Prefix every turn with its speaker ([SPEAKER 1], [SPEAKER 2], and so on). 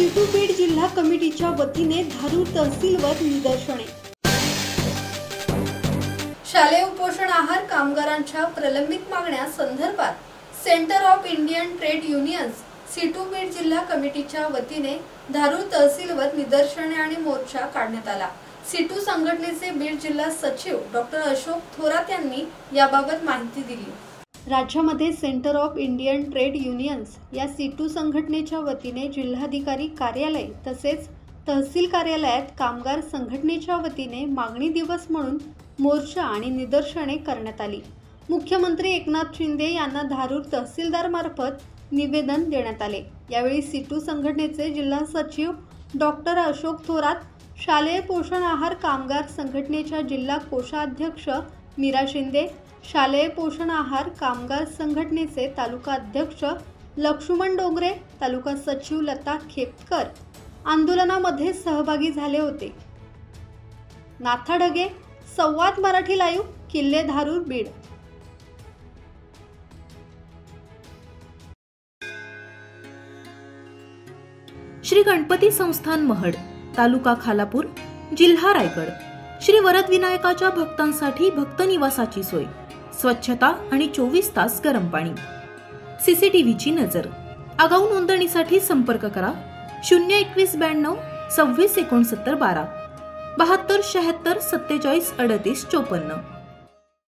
[SPEAKER 1] सीटू बीड जिल्हा कमिटीच्या वतीने धारूर तहसीलवर निदर्शने। शालेय उपोषण आहार कामगारांच्या प्रलंबित मागण्या संदर्भात centre of Indian trade unions CITU Beed जिल्हा कमिटीच्या वतीने धारूर तहसीलवर निदर्शने आणि मोर्चा काढण्यात आला। सीटू संघटनेचे बीड जिल्हा सचिव डॉक्टर अशोक थोरात यांनी याबाबत माहिती दिली। राज्यामध्ये centre of Indian trade unions या सीटू संघटनेच्या वतीने जिल्हाधिकारी कार्यालय तसेच तहसील कार्यालयात कामगार संघटनेच्या वतीने मागणी दिवस म्हणून मोर्चा आणि निदर्शने करण्यात आली। मुख्यमंत्री एकनाथ शिंदे यांना धारूर तहसीलदार मार्फत निवेदन देण्यात आले। यावेळी सीटू संघटनेचे जिल्हा सचिव डॉक्टर अशोक थोरात, शालेय पोषण आहार कामगार संघटनेच्या जिल्हा कोषाध्यक्ष मीरा शिंदे, शालेय पोषण आहार कामगार संघटनेचे तालुका अध्यक्ष लक्ष्मण डोंगरे, तालुका सचिव लता खेपकर आंदोलनामध्ये सहभागी झाले होते। नाथा ढगे, संवाद मराठी लाईव्ह, किल्ले धारूर बीड।
[SPEAKER 2] श्री गणपती संस्थान महड, तालुका खालापूर, जिल्हा रायगड। श्री वरद विनायकाच्या भक्तांसाठी भक्त निवासाची सोय, स्वच्छता आणि 24 तास गरम पाणी, सीसीटीव्हीची नजर। आगाऊ नोंदणीसाठी संपर्क करा 02192 26 69 12 72 76 47 38 54।